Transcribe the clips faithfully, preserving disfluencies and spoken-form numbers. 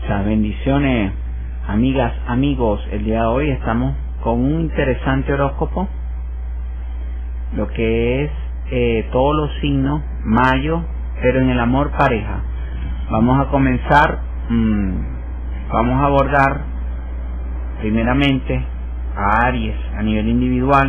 Las bendiciones, amigas, amigos. El día de hoy estamos con un interesante horóscopo, lo que es eh, todos los signos, mayo, pero en el amor pareja. Vamos a comenzar, mmm, vamos a abordar primeramente a Aries a nivel individual,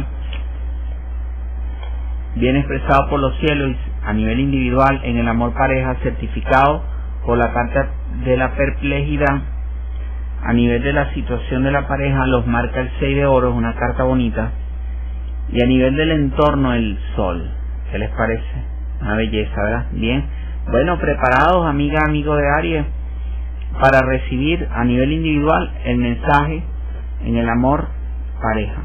bien expresado por los cielos a nivel individual en el amor pareja, certificado por la carta de la perplejidad. A nivel de la situación de la pareja los marca el seis de oro, es una carta bonita. Y a nivel del entorno el sol. ¿Qué les parece? Una belleza, ¿verdad? Bien. Bueno, preparados, amiga, amigo de Aries, para recibir a nivel individual el mensaje en el amor pareja.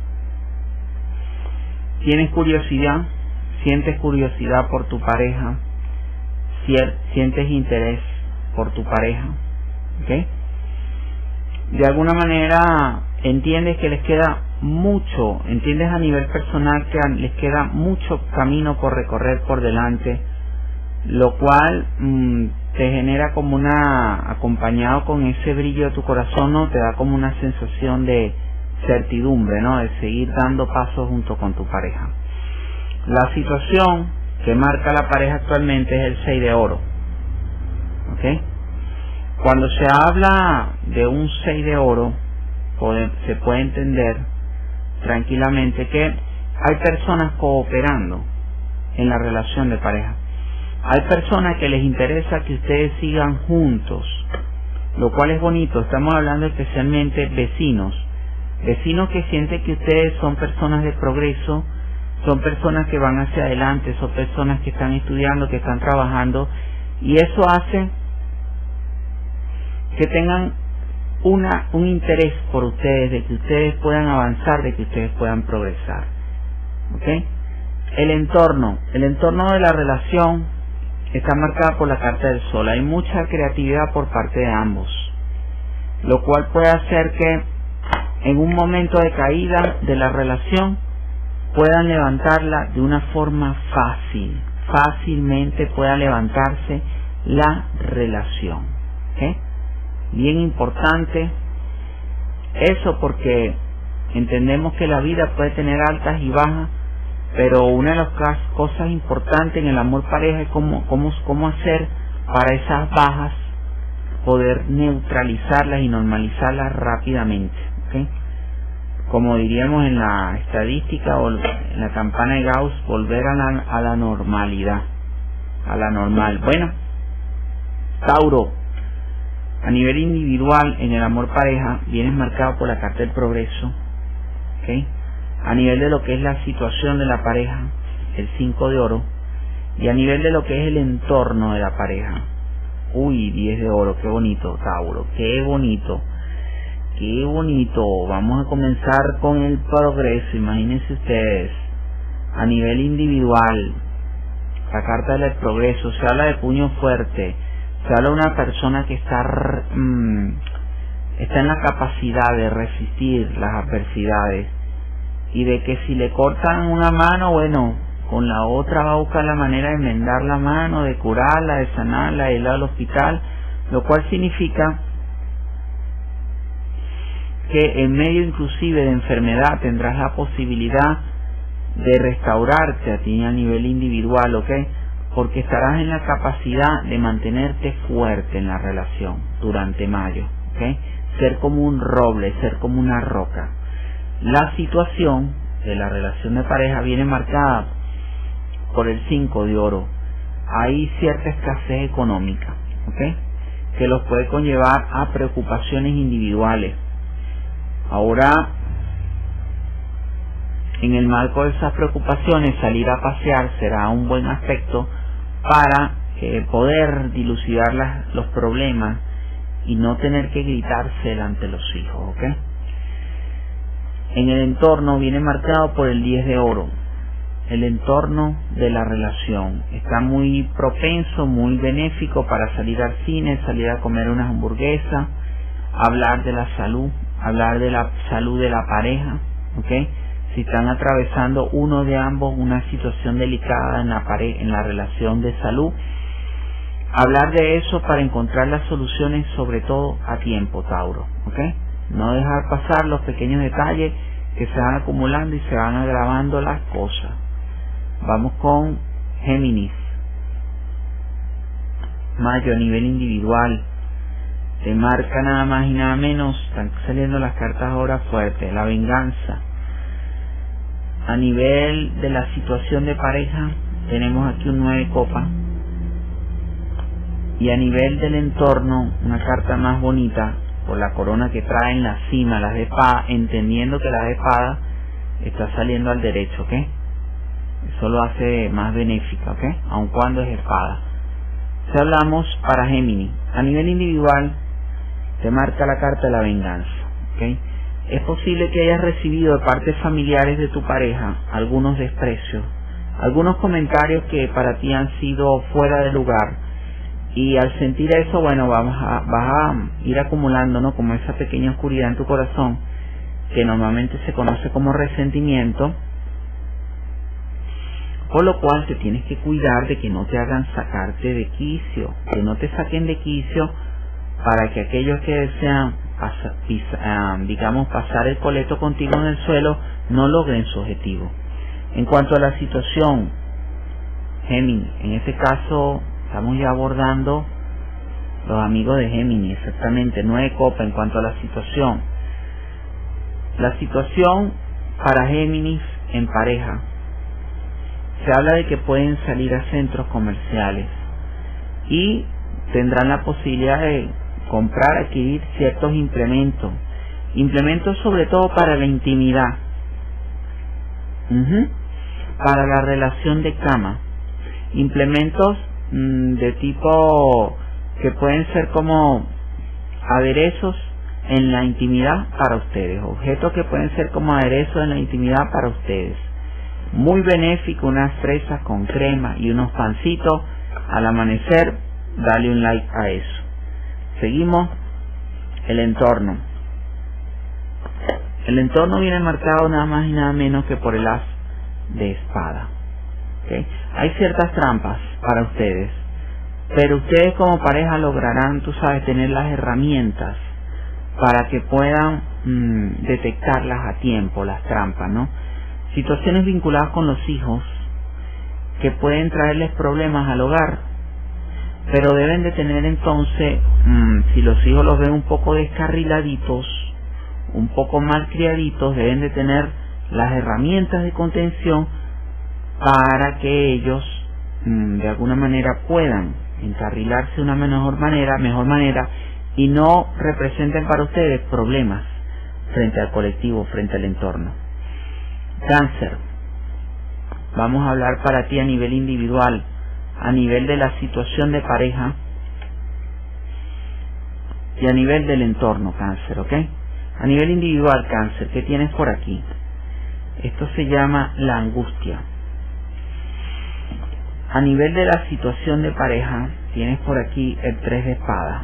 ¿Tienes curiosidad? ¿Sientes curiosidad por tu pareja? ¿Sientes interés por tu pareja? ¿Okay? De alguna manera entiendes que les queda mucho, entiendes a nivel personal que les queda mucho camino por recorrer por delante, lo cual mmm, te genera como una, acompañado con ese brillo de tu corazón, ¿no? Te da como una sensación de certidumbre, ¿no? De seguir dando pasos junto con tu pareja. La situación que marca la pareja actualmente es el seis de oro. ¿Ok? Cuando se habla de un seis de oro, puede, se puede entender tranquilamente que hay personas cooperando en la relación de pareja. Hay personas que les interesa que ustedes sigan juntos, lo cual es bonito. Estamos hablando especialmente vecinos, vecinos que sienten que ustedes son personas de progreso, son personas que van hacia adelante, son personas que están estudiando, que están trabajando, y eso hace que tengan una, un interés por ustedes, de que ustedes puedan avanzar, de que ustedes puedan progresar. ¿Ok? El entorno, el entorno de la relación está marcado por la carta del sol. Hay mucha creatividad por parte de ambos, lo cual puede hacer que en un momento de caída de la relación puedan levantarla de una forma fácil, fácilmente pueda levantarse la relación. ¿Okay? Bien importante eso, porque entendemos que la vida puede tener altas y bajas, pero una de las cosas importantes en el amor pareja es cómo, cómo, cómo hacer para esas bajas poder neutralizarlas y normalizarlas rápidamente. ¿Okay? Como diríamos en la estadística o en la campana de Gauss, volver a la, a la normalidad, a la normal. Bueno, Tauro, a nivel individual en el amor pareja vienes marcado por la carta del progreso. ¿Okay? A nivel de lo que es la situación de la pareja, el cinco de oro, y a nivel de lo que es el entorno de la pareja, uy, diez de oro. Qué bonito, Tauro, qué bonito. Qué bonito. Vamos a comenzar con el progreso. Imagínense ustedes, a nivel individual, la carta del progreso, se habla de puño fuerte, se habla de una persona que está, mmm, está en la capacidad de resistir las adversidades, y de que si le cortan una mano, bueno, con la otra va a buscar la manera de enmendar la mano, de curarla, de sanarla, de ir al hospital, lo cual significa que en medio inclusive de enfermedad tendrás la posibilidad de restaurarte a ti a nivel individual, ¿ok? Porque estarás en la capacidad de mantenerte fuerte en la relación durante mayo, ¿ok? Ser como un roble, ser como una roca. La situación de la relación de pareja viene marcada por el cinco de oro. Hay cierta escasez económica, ¿ok? Que los puede conllevar a preocupaciones individuales. Ahora, en el marco de esas preocupaciones, salir a pasear será un buen aspecto para eh, poder dilucidar las, los problemas y no tener que gritarse delante de los hijos, ¿ok? En el entorno viene marcado por el diez de oro. El entorno de la relación está muy propenso, muy benéfico para salir al cine, salir a comer unas hamburguesas, hablar de la salud, hablar de la salud de la pareja, ¿ok? Si están atravesando uno de ambos una situación delicada en la pare en la relación de salud, hablar de eso para encontrar las soluciones, sobre todo a tiempo, Tauro, ¿ok? No dejar pasar los pequeños detalles que se van acumulando y se van agravando las cosas. Vamos con Géminis. Mayo, a nivel individual, te marca nada más y nada menos, están saliendo las cartas ahora fuertes, la venganza. A nivel de la situación de pareja, tenemos aquí un nueve copas. Y a nivel del entorno, una carta más bonita, por la corona que trae en la cima, las de espada, entendiendo que la de espada está saliendo al derecho, ¿ok? Eso lo hace más benéfica, ¿ok? Aun cuando es espada. Si hablamos para Géminis, a nivel individual, te marca la carta de la venganza, ¿ok? Es posible que hayas recibido de partes familiares de tu pareja algunos desprecios, algunos comentarios que para ti han sido fuera de lugar, y al sentir eso, bueno, vamos a, vas a ir acumulando, ¿no? Como esa pequeña oscuridad en tu corazón, que normalmente se conoce como resentimiento, por lo cual te tienes que cuidar de que no te hagan sacarte de quicio, que no te saquen de quicio, para que aquellos que desean pasa, pisa, uh, digamos pasar el coleto contigo en el suelo no logren su objetivo. En cuanto a la situación, Géminis, en este caso estamos ya abordando los amigos de Géminis, exactamente, nueve copas. En cuanto a la situación, la situación para Géminis en pareja, se habla de que pueden salir a centros comerciales y tendrán la posibilidad de comprar, adquirir ciertos implementos, implementos sobre todo para la intimidad, uh-huh. para la relación de cama, implementos mmm, de tipo que pueden ser como aderezos en la intimidad para ustedes, objetos que pueden ser como aderezos en la intimidad para ustedes. Muy benéfico, unas fresas con crema y unos pancitos al amanecer. Dale un like a eso. Seguimos. El entorno. El entorno viene marcado nada más y nada menos que por el as de espada, ¿okay? Hay ciertas trampas para ustedes, pero ustedes como pareja lograrán, tú sabes, tener las herramientas para que puedan mmm, detectarlas a tiempo, las trampas, ¿no? Situaciones vinculadas con los hijos que pueden traerles problemas al hogar, pero deben de tener entonces, mmm, si los hijos los ven un poco descarriladitos, un poco mal criaditos, deben de tener las herramientas de contención para que ellos mmm, de alguna manera puedan encarrilarse de una mejor manera, mejor manera y no representen para ustedes problemas frente al colectivo, frente al entorno. Cáncer, vamos a hablar para ti a nivel individual, a nivel de la situación de pareja y a nivel del entorno, Cáncer, ¿ok? A nivel individual, Cáncer, ¿qué tienes por aquí? Esto se llama la angustia. A nivel de la situación de pareja, tienes por aquí el tres de espada.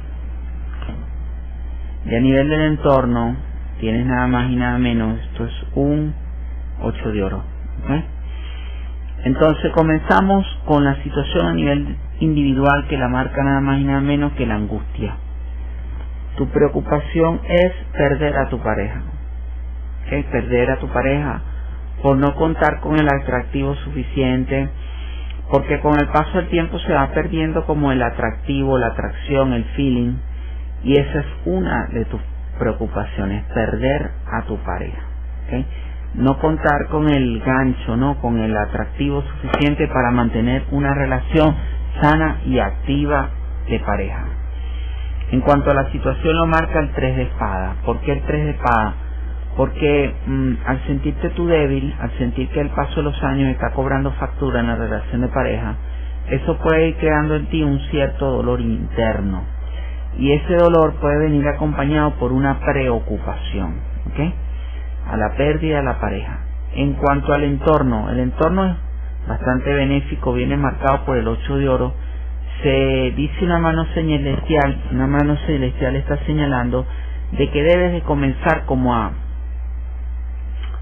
Y a nivel del entorno, tienes nada más y nada menos, esto es un ocho de oro, ¿okay? Entonces comenzamos con la situación a nivel individual, que la marca nada más y nada menos que la angustia. Tu preocupación es perder a tu pareja, ¿okay? Perder a tu pareja por no contar con el atractivo suficiente, porque con el paso del tiempo se va perdiendo como el atractivo, la atracción, el feeling, y esa es una de tus preocupaciones, perder a tu pareja, ¿okay? No contar con el gancho, no con el atractivo suficiente para mantener una relación sana y activa de pareja. En cuanto a la situación, lo marca el tres de espada. ¿Por qué el tres de espada? Porque mmm, al sentirte tú débil, al sentir que el paso de los años está cobrando factura en la relación de pareja, eso puede ir creando en ti un cierto dolor interno, y ese dolor puede venir acompañado por una preocupación, ¿ok? A la pérdida de la pareja. En cuanto al entorno, el entorno es bastante benéfico, viene marcado por el ocho de oro. Se dice una mano celestial, una mano celestial está señalando de que debes de comenzar como a,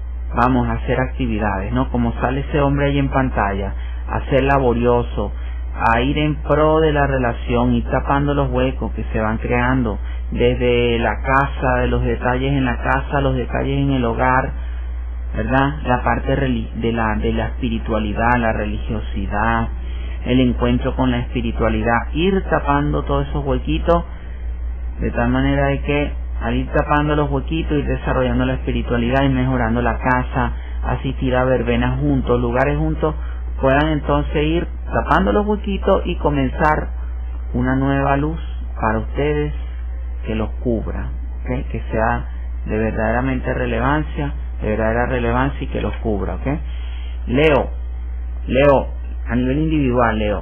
vamos a hacer actividades, ¿no? Como sale ese hombre ahí en pantalla, a ser laborioso, a ir en pro de la relación, ir tapando los huecos que se van creando desde la casa, de los detalles en la casa, los detalles en el hogar, ¿verdad? La parte de la, de la espiritualidad, la religiosidad, el encuentro con la espiritualidad, ir tapando todos esos huequitos de tal manera de que al ir tapando los huequitos, ir desarrollando la espiritualidad y mejorando la casa, asistir a verbenas juntos, lugares juntos, puedan entonces ir tapando los huequitos y comenzar una nueva luz para ustedes que los cubra, ¿okay? Que sea de verdaderamente relevancia, de verdadera relevancia y que los cubra, ¿ok? Leo, Leo, a nivel individual, Leo,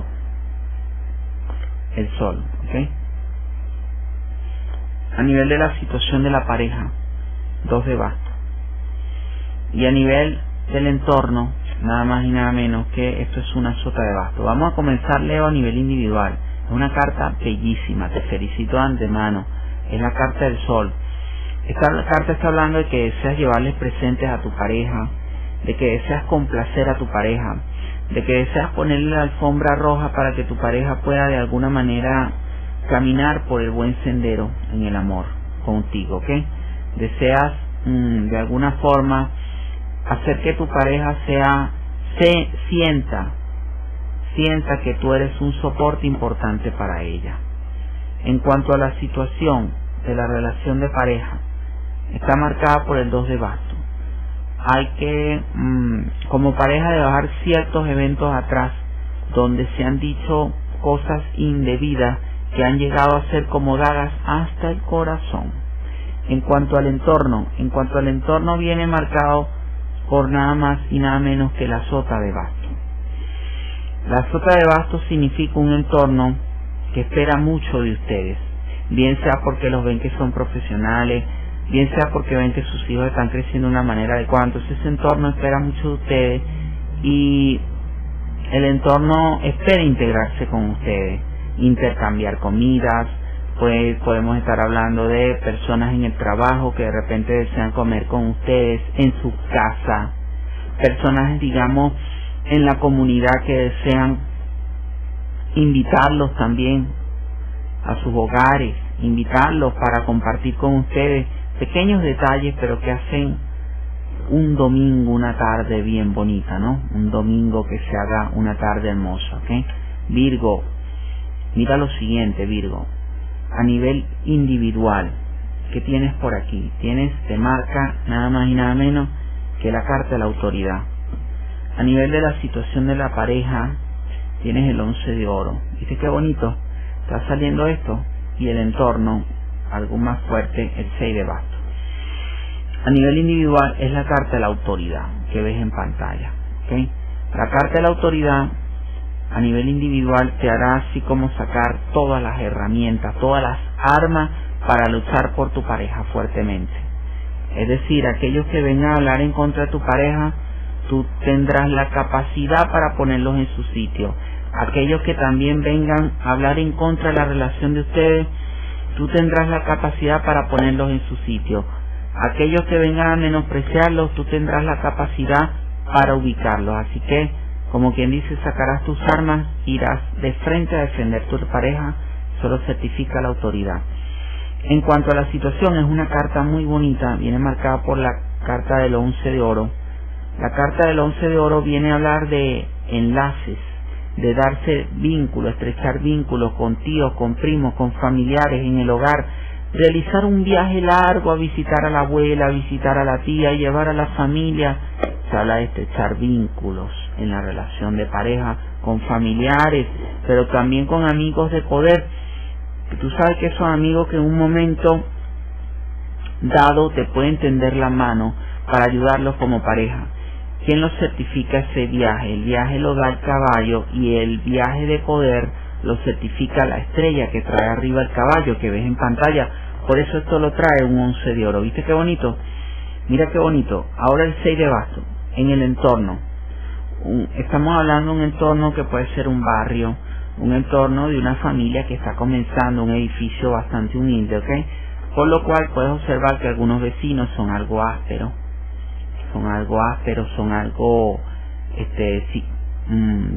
el sol, ¿ok? A nivel de la situación de la pareja, dos de bastos. Y a nivel del entorno, nada más y nada menos que esto es una sota de bastos. Vamos a comenzar, Leo, a nivel individual. Es una carta bellísima, te felicito de antemano. Es la carta del sol. Esta carta está hablando de que deseas llevarles presentes a tu pareja, de que deseas complacer a tu pareja, de que deseas ponerle la alfombra roja para que tu pareja pueda de alguna manera caminar por el buen sendero en el amor contigo, ¿ok? Deseas mmm, de alguna forma hacer que tu pareja sea, se sienta, sienta que tú eres un soporte importante para ella. En cuanto a la situación de la relación de pareja, está marcada por el dos de bastos. Hay que, mmm, como pareja, dejar ciertos eventos atrás donde se han dicho cosas indebidas que han llegado a ser como dagas hasta el corazón. En cuanto al entorno, en cuanto al entorno viene marcado por nada más y nada menos que la sota de bastos. La sota de bastos significa un entorno que espera mucho de ustedes, bien sea porque los ven que son profesionales, bien sea porque ven que sus hijos están creciendo de una manera adecuada. Entonces ese entorno espera mucho de ustedes y el entorno espera integrarse con ustedes, intercambiar comidas, pues podemos estar hablando de personas en el trabajo que de repente desean comer con ustedes, en su casa, personas, digamos, en la comunidad que desean invitarlos también a sus hogares, invitarlos para compartir con ustedes pequeños detalles, pero que hacen un domingo, una tarde bien bonita, ¿no? Un domingo que se haga una tarde hermosa, ¿ok? Virgo, mira lo siguiente, Virgo, a nivel individual, ¿qué tienes por aquí? Tienes, te marca nada más y nada menos que la carta de la autoridad. A nivel de la situación de la pareja, tienes el once de oro. ¿Viste qué bonito? Está saliendo esto y el entorno, algo más fuerte, el seis de bastos. A nivel individual es la carta de la autoridad que ves en pantalla, ¿okay? La carta de la autoridad a nivel individual te hará así como sacar todas las herramientas, todas las armas para luchar por tu pareja fuertemente. Es decir, aquellos que vengan a hablar en contra de tu pareja, tú tendrás la capacidad para ponerlos en su sitio. Aquellos que también vengan a hablar en contra de la relación de ustedes, tú tendrás la capacidad para ponerlos en su sitio. Aquellos que vengan a menospreciarlos, tú tendrás la capacidad para ubicarlos. Así que, como quien dice, sacarás tus armas, irás de frente a defender tu pareja, solo certifica la autoridad. En cuanto a la situación, es una carta muy bonita, viene marcada por la carta del once de oro. La carta del once de oro viene a hablar de enlaces, de darse vínculos, estrechar vínculos con tíos, con primos, con familiares en el hogar, realizar un viaje largo a visitar a la abuela, a visitar a la tía, llevar a la familia. Se habla de estrechar vínculos en la relación de pareja, con familiares, pero también con amigos de poder. Que tú sabes que esos amigos que en un momento dado te pueden tender la mano para ayudarlos como pareja. ¿Quién lo certifica ese viaje? El viaje lo da el caballo y el viaje de poder lo certifica la estrella que trae arriba el caballo que ves en pantalla. Por eso esto lo trae un once de oro. ¿Viste qué bonito? Mira qué bonito. Ahora el seis de bastos. En el entorno. Un, estamos hablando de un entorno que puede ser un barrio, un entorno de una familia que está comenzando, un edificio bastante humilde, ¿ok? Por lo cual puedes observar que algunos vecinos son algo ásperos. Son algo ásperos, son algo, este, sí, mmm,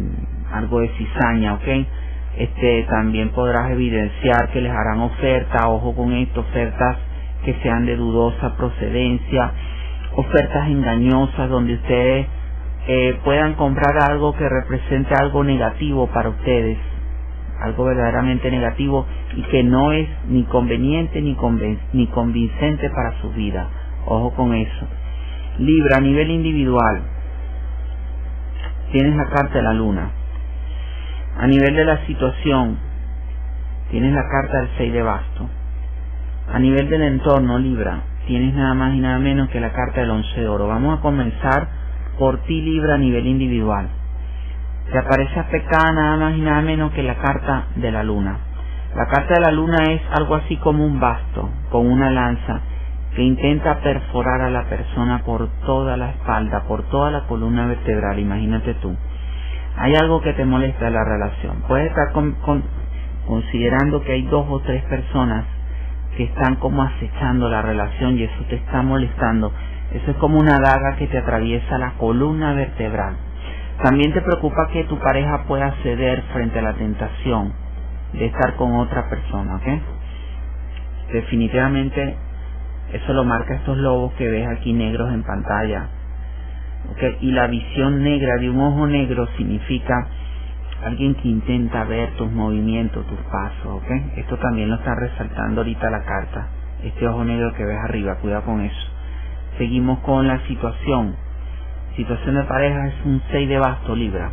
algo de cizaña, ¿ok? Este, también podrás evidenciar que les harán ofertas, ojo con esto, ofertas que sean de dudosa procedencia, ofertas engañosas donde ustedes eh, puedan comprar algo que represente algo negativo para ustedes, algo verdaderamente negativo y que no es ni conveniente ni, conven ni convincente para su vida. Ojo con eso. Libra, a nivel individual, tienes la carta de la luna. A nivel de la situación, tienes la carta del seis de bastos. A nivel del entorno, Libra, tienes nada más y nada menos que la carta del once de oro. Vamos a comenzar por ti, Libra, a nivel individual. Te aparece aspectada nada más y nada menos que la carta de la luna. La carta de la luna es algo así como un basto con una lanza que intenta perforar a la persona por toda la espalda, por toda la columna vertebral. Imagínate tú. Hay algo que te molesta de la relación. Puedes estar con, con, considerando que hay dos o tres personas que están como acechando la relación y eso te está molestando. Eso es como una daga que te atraviesa la columna vertebral. También te preocupa que tu pareja pueda ceder frente a la tentación de estar con otra persona, ¿ok? Definitivamente eso lo marca estos lobos que ves aquí negros en pantalla, ¿ok? Y la visión negra de un ojo negro significa alguien que intenta ver tus movimientos, tus pasos, ¿ok? Esto también lo está resaltando ahorita la carta, este ojo negro que ves arriba, cuidado con eso. Seguimos con la situación. Situación de pareja es un seis de bastos, Libra.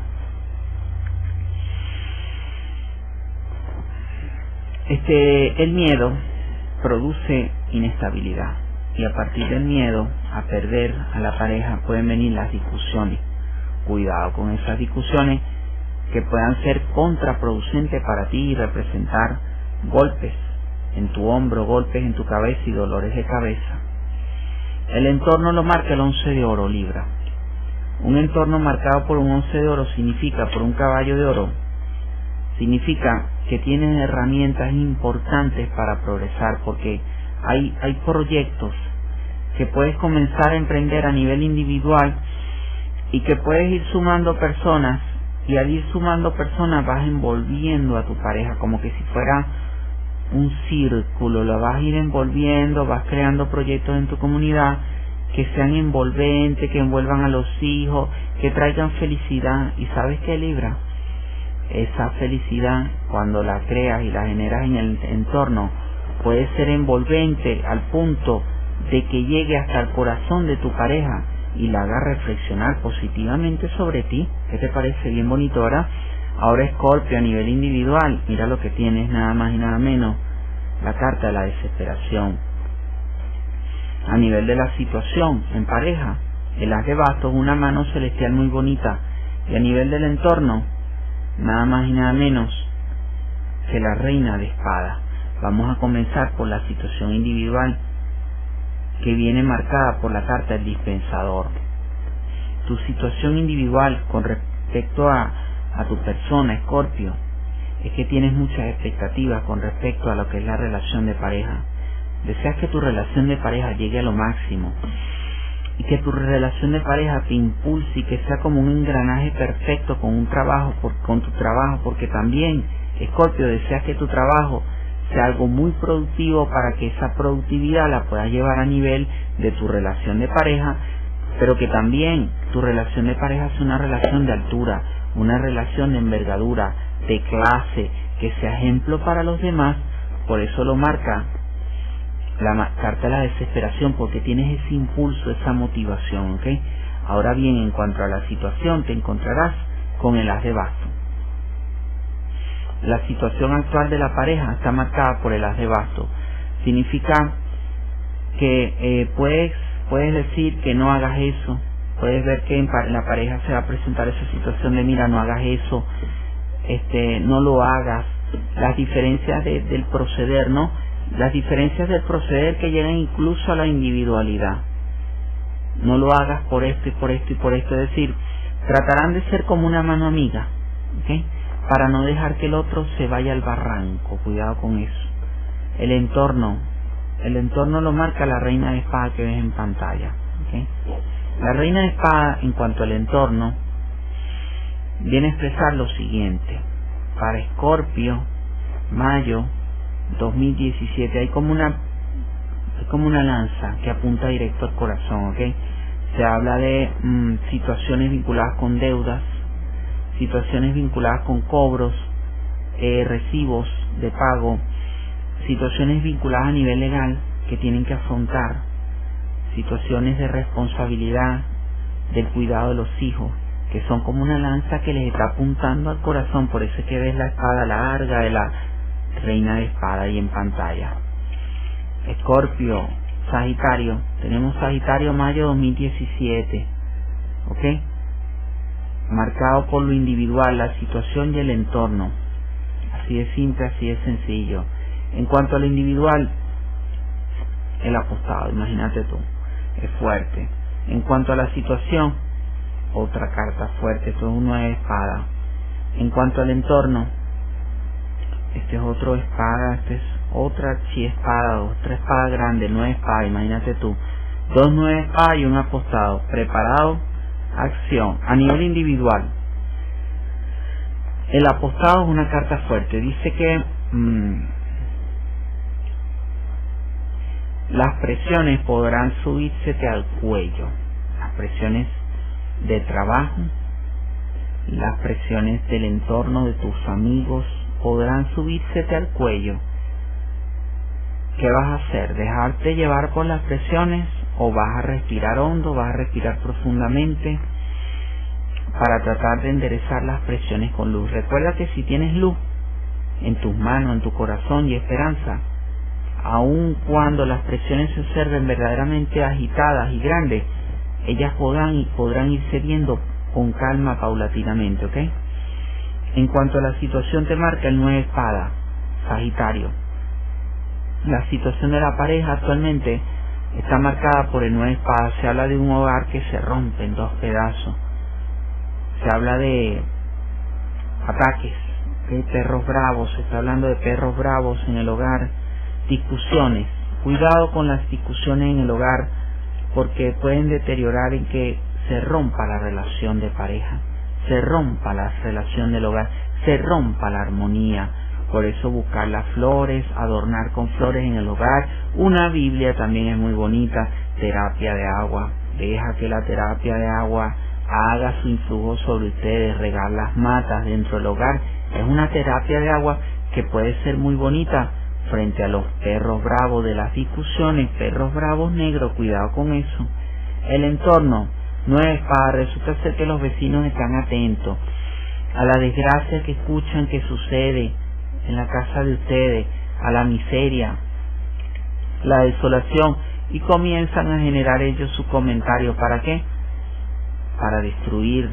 Este, el miedo produce inestabilidad y a partir del miedo a perder a la pareja pueden venir las discusiones. Cuidado con esas discusiones que puedan ser contraproducentes para ti y representar golpes en tu hombro, golpes en tu cabeza y dolores de cabeza. El entorno lo marca el once de oro, Libra. Un entorno marcado por un once de oro significa, por un caballo de oro, significa que tienes herramientas importantes para progresar, porque hay, hay proyectos que puedes comenzar a emprender a nivel individual y que puedes ir sumando personas, y al ir sumando personas vas envolviendo a tu pareja como que si fuera un círculo, lo vas a ir envolviendo, vas creando proyectos en tu comunidad que sean envolventes, que envuelvan a los hijos, que traigan felicidad. ¿Y sabes qué, Libra? Esa felicidad, cuando la creas y la generas en el entorno, puede ser envolvente al punto de que llegue hasta el corazón de tu pareja y la haga reflexionar positivamente sobre ti. ¿Qué te parece? Bien bonito, ¿verdad? Ahora, Escorpio, a nivel individual, mira lo que tienes, nada más y nada menos, la carta de la desesperación. A nivel de la situación en pareja, el as de bastos, una mano celestial muy bonita, y a nivel del entorno, nada más y nada menos que la reina de espadas. Vamos a comenzar por la situación individual, que viene marcada por la carta del dispensador. Tu situación individual con respecto a, a tu persona, Escorpio, es que tienes muchas expectativas con respecto a lo que es la relación de pareja. Deseas que tu relación de pareja llegue a lo máximo y que tu relación de pareja te impulse y que sea como un engranaje perfecto con un trabajo, por, con tu trabajo, porque también, Escorpio, deseas que tu trabajo sea algo muy productivo para que esa productividad la puedas llevar a nivel de tu relación de pareja, pero que también tu relación de pareja sea una relación de altura, una relación de envergadura, de clase, que sea ejemplo para los demás. Por eso lo marca la carta de la desesperación, porque tienes ese impulso, esa motivación, ¿ok? Ahora bien, en cuanto a la situación, te encontrarás con el as de bastos. La situación actual de la pareja está marcada por el as de bastos. Significa que eh, puedes, puedes decir que no hagas eso. Puedes ver que en la pareja se va a presentar esa situación de mira, no hagas eso, este, no lo hagas. Las diferencias de, del proceder, ¿no? Las diferencias del proceder que llegan incluso a la individualidad. No lo hagas por esto y por esto y por esto. Es decir, tratarán de ser como una mano amiga, ¿okay? Para no dejar que el otro se vaya al barranco. Cuidado con eso. El entorno, el entorno lo marca la reina de espada que ves en pantalla, ¿okay? La reina de espada, en cuanto al entorno, viene a expresar lo siguiente. Para Escorpio, mayo dos mil diecisiete, hay como una hay como una lanza que apunta directo al corazón, ¿ok? Se habla de mmm, situaciones vinculadas con deudas, situaciones vinculadas con cobros, eh, recibos de pago, situaciones vinculadas a nivel legal que tienen que afrontar, situaciones de responsabilidad, del cuidado de los hijos, que son como una lanza que les está apuntando al corazón. Por eso es que ves la espada larga de la reina de espada ahí en pantalla. Escorpio, Sagitario, tenemos Sagitario mayo dos mil diecisiete, ¿ok? Marcado por lo individual, la situación y el entorno. Así de simple, así de sencillo. En cuanto a lo individual, el apostado, imagínate tú, es fuerte. En cuanto a la situación, otra carta fuerte, esto es un nueve de espada. En cuanto al entorno, este es otro espada, este es otra chi espada, otra espada grande, nueve espada, imagínate tú. Dos nueve espadas y un apostado, preparado, acción. A nivel individual, el apostado es una carta fuerte, dice que mmm, las presiones podrán subírsete al cuello, las presiones de trabajo, las presiones del entorno, de tus amigos, podrán subírsete al cuello. ¿Qué vas a hacer? ¿Dejarte llevar por las presiones o vas a respirar hondo, vas a respirar profundamente para tratar de enderezar las presiones con luz? Recuerda que si tienes luz en tus manos, en tu corazón y esperanza, aun cuando las presiones se observen verdaderamente agitadas y grandes, ellas podrán, podrán ir cediendo con calma paulatinamente, ¿ok? En cuanto a la situación, te marca el nueve de espada, Sagitario. La situación de la pareja actualmente está marcada por el nueve de espada. Se habla de un hogar que se rompe en dos pedazos. Se habla de ataques, de perros bravos. Se está hablando de perros bravos en el hogar. Discusiones. Cuidado con las discusiones en el hogar, porque pueden deteriorar en que se rompa la relación de pareja, se rompa la relación del hogar, se rompa la armonía. Por eso buscar las flores, adornar con flores en el hogar. Una Biblia también es muy bonita. Terapia de agua. Deja que la terapia de agua haga su influjo sobre ustedes. Regar las matas dentro del hogar. Es una terapia de agua que puede ser muy bonita frente a los perros bravos de las discusiones. Perros bravos negros, cuidado con eso. El entorno, nueve espadas. Resulta ser que los vecinos están atentos a la desgracia que escuchan que sucede en la casa de ustedes, a la miseria, la desolación, y comienzan a generar ellos su comentario. ¿Para qué? Para destruir.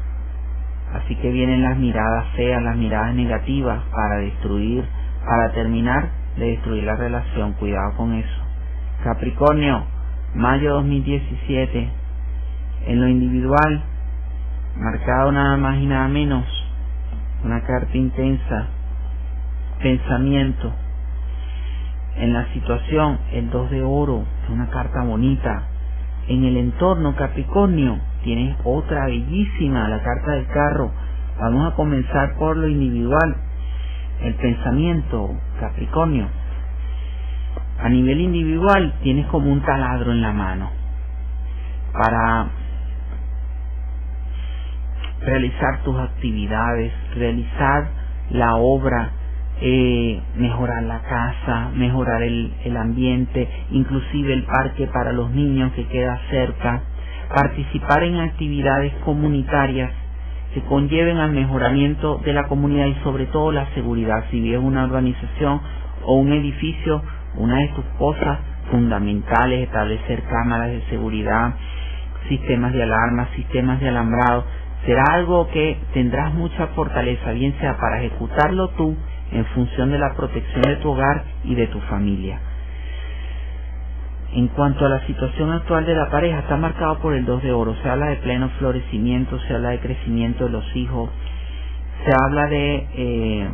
Así que vienen las miradas feas, las miradas negativas, para destruir, para terminar de destruir la relación. Cuidado con eso. Capricornio, mayo dos mil diecisiete, en lo individual, marcado nada más y nada menos, una carta intensa, pensamiento. En la situación, el dos de oro, es una carta bonita. En el entorno, Capricornio, tienes otra bellísima, la carta del carro. Vamos a comenzar por lo individual, el pensamiento, Capricornio. A nivel individual, tienes como un taladro en la mano para realizar tus actividades, realizar la obra, eh, mejorar la casa, mejorar el, el ambiente, inclusive el parque para los niños que queda cerca, participar en actividades comunitarias que conlleven al mejoramiento de la comunidad y sobre todo la seguridad. Si vives una urbanización o un edificio, una de tus cosas fundamentales, establecer cámaras de seguridad, sistemas de alarma, sistemas de alambrado. Será algo que tendrás mucha fortaleza, bien sea para ejecutarlo tú en función de la protección de tu hogar y de tu familia. En cuanto a la situación actual de la pareja, está marcado por el dos de oro. Se habla de pleno florecimiento, se habla de crecimiento de los hijos, se habla de eh,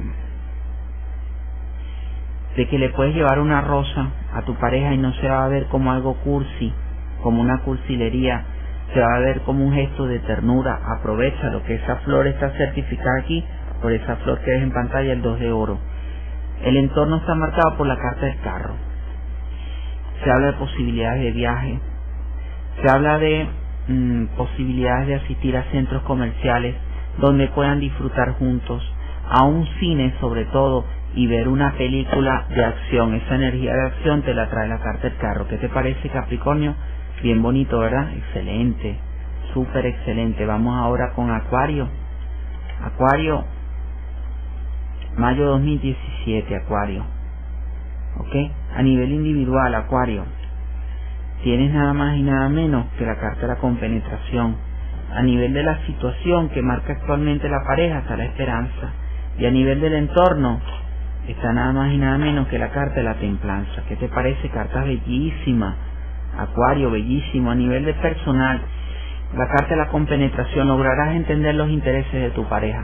de que le puedes llevar una rosa a tu pareja y no se va a ver como algo cursi, como una cursilería. se va a ver como un gesto de ternura. Aprovecha lo que esa flor está certificada aquí por esa flor que ves en pantalla, el dos de oro. El entorno está marcado por la carta del carro. Se habla de posibilidades de viaje, se habla de mmm, posibilidades de asistir a centros comerciales donde puedan disfrutar juntos, a un cine sobre todo, y ver una película de acción. Esa energía de acción te la trae la carta del carro. ¿Qué te parece, Capricornio? Bien bonito, ¿verdad? Excelente, súper excelente. Vamos ahora con Acuario. Acuario, mayo dos mil diecisiete, Acuario. ¿Ok? A nivel individual, Acuario, tienes nada más y nada menos que la carta de la compenetración. A nivel de la situación que marca actualmente la pareja está la esperanza. Y a nivel del entorno está nada más y nada menos que la carta de la templanza. ¿Qué te parece? Carta bellísima, Acuario, bellísimo. A nivel de personal, la carta de la compenetración. Lograrás entender los intereses de tu pareja.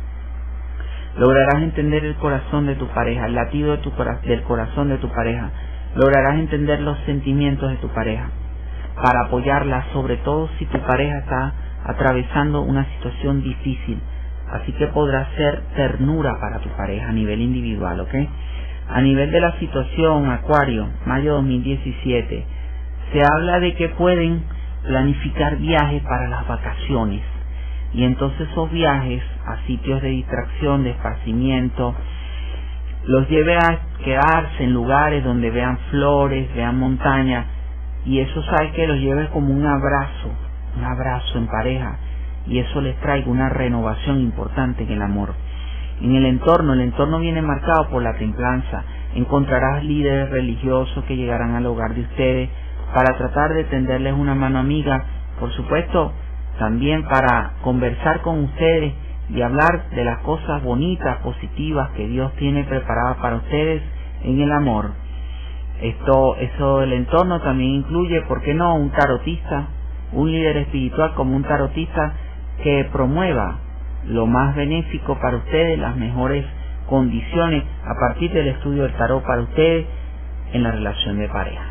Lograrás entender el corazón de tu pareja, el latido de tu cora del corazón de tu pareja. Lograrás entender los sentimientos de tu pareja para apoyarla, sobre todo si tu pareja está atravesando una situación difícil. Así que podrás ser ternura para tu pareja a nivel individual, ¿ok? A nivel de la situación, Acuario, mayo dos mil diecisiete, se habla de que pueden planificar viajes para las vacaciones. Y entonces esos viajes a sitios de distracción, de esparcimiento, los lleve a quedarse en lugares donde vean flores, vean montañas, y eso sabe que los lleve como un abrazo, un abrazo en pareja, y eso les traiga una renovación importante en el amor. En el entorno, el entorno viene marcado por la templanza. Encontrarás líderes religiosos que llegarán al hogar de ustedes para tratar de tenderles una mano amiga, por supuesto, también para conversar con ustedes y hablar de las cosas bonitas, positivas que Dios tiene preparadas para ustedes en el amor. Esto, eso del entorno también incluye, ¿por qué no?, un tarotista, un líder espiritual como un tarotista que promueva lo más benéfico para ustedes, las mejores condiciones a partir del estudio del tarot para ustedes en la relación de pareja.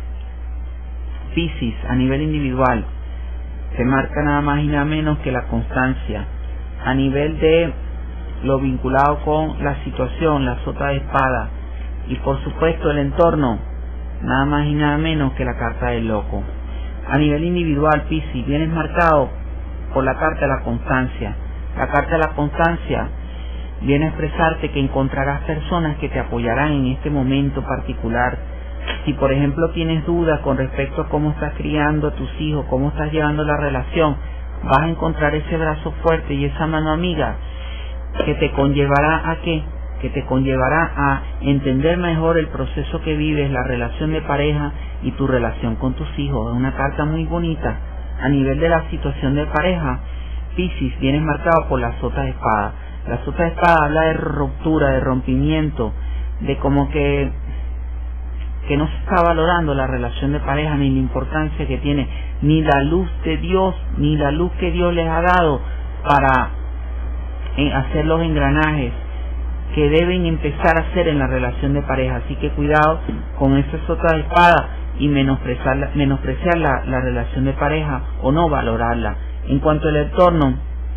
Piscis, a nivel individual, se marca nada más y nada menos que la constancia. A nivel de lo vinculado con la situación, la sota de espada, y por supuesto el entorno, nada más y nada menos que la carta del loco. A nivel individual, Piscis, vienes marcado por la carta de la constancia. La carta de la constancia viene a expresarte que encontrarás personas que te apoyarán en este momento particular. Si por ejemplo tienes dudas con respecto a cómo estás criando a tus hijos, cómo estás llevando la relación, vas a encontrar ese brazo fuerte y esa mano amiga que te conllevará a qué, que te conllevará a entender mejor el proceso que vives, la relación de pareja y tu relación con tus hijos. Es una carta muy bonita. A nivel de la situación de pareja, Piscis, viene marcado por la sota de espada. La sota de espada habla de ruptura, de rompimiento, de como que que no se está valorando la relación de pareja, ni la importancia que tiene, ni la luz de Dios, ni la luz que Dios les ha dado para eh, hacer los engranajes que deben empezar a hacer en la relación de pareja. Así que cuidado con esa sota de espada y menospreciar, la, menospreciar la, la relación de pareja o no valorarla. En cuanto al entorno,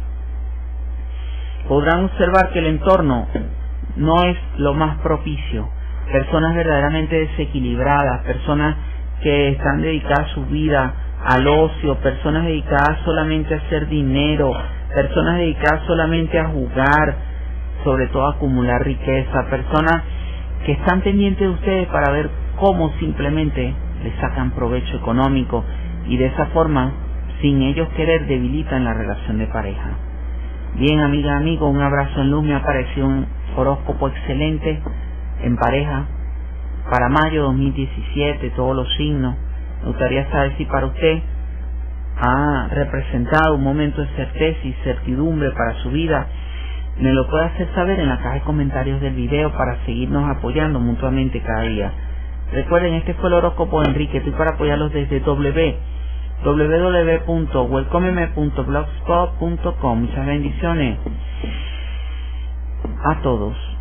podrán observar que el entorno no es lo más propicio. Personas verdaderamente desequilibradas, personas que están dedicadas su vida al ocio, personas dedicadas solamente a hacer dinero, personas dedicadas solamente a jugar, sobre todo a acumular riqueza, personas que están pendientes de ustedes para ver cómo simplemente les sacan provecho económico y de esa forma, sin ellos querer, debilitan la relación de pareja. Bien, amiga, amigo, un abrazo en luz. Me ha parecido un horóscopo excelente en pareja para mayo dos mil diecisiete, todos los signos. Me gustaría saber si para usted ha representado un momento de certeza y certidumbre para su vida. Me lo puede hacer saber en la caja de comentarios del video para seguirnos apoyando mutuamente cada día. Recuerden, este fue el horóscopo de Enrique. Estoy para apoyarlos desde w w w punto welcomeme punto blogspot punto com. Muchas bendiciones a todos.